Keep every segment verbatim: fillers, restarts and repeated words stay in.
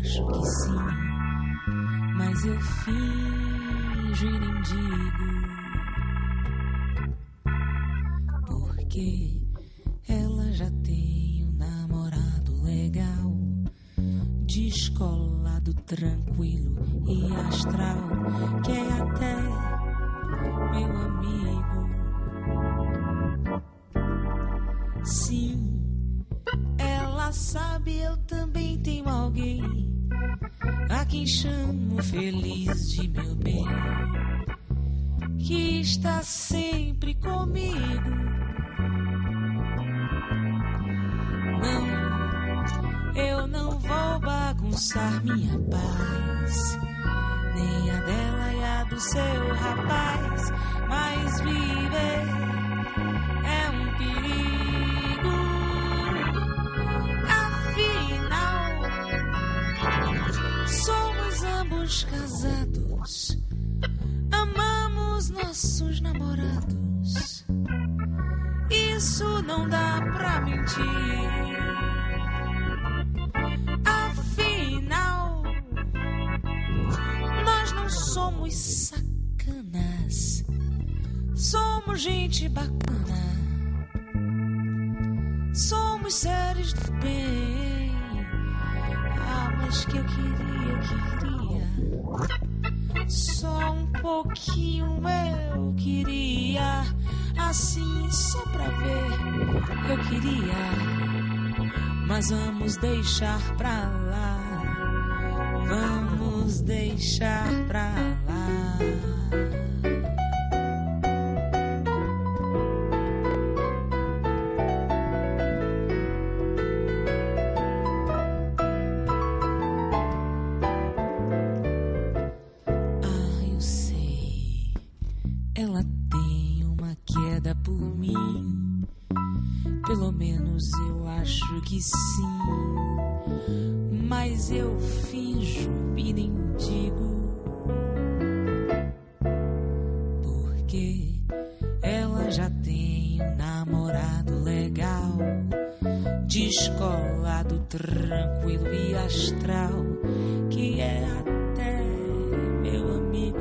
acho que sim, mas eu finjo e nem digo, porque ela já tem um namorado legal, descolado, tranquilo e astral, que é até meu amigo. Sim, ela sabe, eu também tenho alguém a quem chamo feliz de meu bem, que está sempre comigo. Não, eu não vou bagunçar minha paz, nem a dela e a do seu rapaz, mas viver é um perigo. Afinal, somos ambos casados, amamos nossos namorados, isso não dá pra mentir. Afinal, nós não somos sacanas, somos gente bacana, somos seres do bem. Ah, mas que eu queria, eu queria só um pouquinho, eu queria, assim só pra ver, eu queria, mas vamos deixar pra lá, vamos deixar pra lá. Pelo menos eu acho que sim, mas eu finjo e nem digo, porque ela já tem um namorado legal, descolado, tranquilo e astral, que é até meu amigo.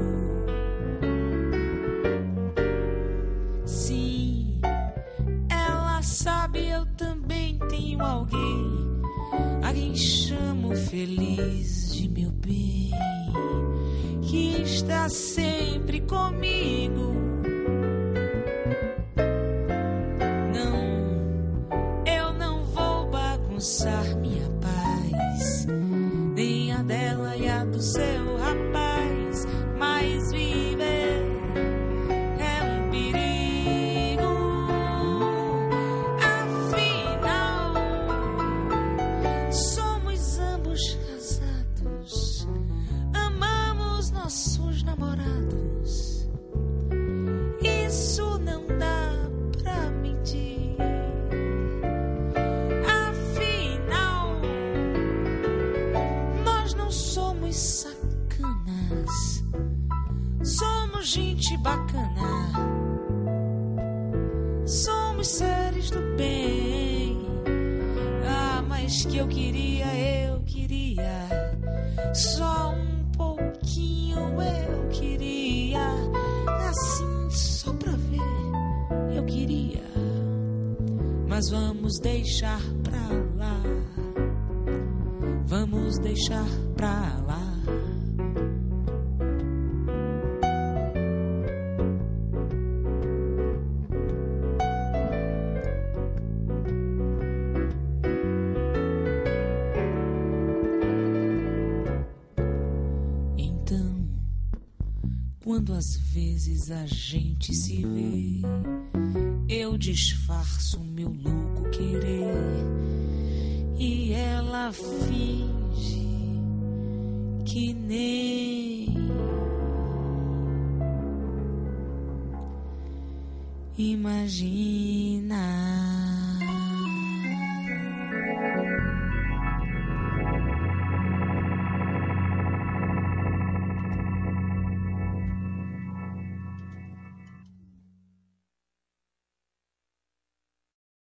Sim, ela sabe, eu também tenho alguém a quem chamo feliz de meu bem, que está sempre comigo. Não, eu não vou bagunçar minha paz, nem a dela e a do seu rapaz, mas viver é um perigo. Afinal, somos ambos casados, amamos nossos namorados, isso não dá pra mentir. Afinal, nós não somos sacanas, somos gente bacana, somos seres do bem. Ah, mas que eu queria, eu queria só um pouquinho, eu queria, assim só pra ver, eu queria, mas vamos deixar pra lá, vamos deixar pra lá. Então, quando às vezes a gente se vê, eu disfarço meu louco querer e ela finge que nem imagina.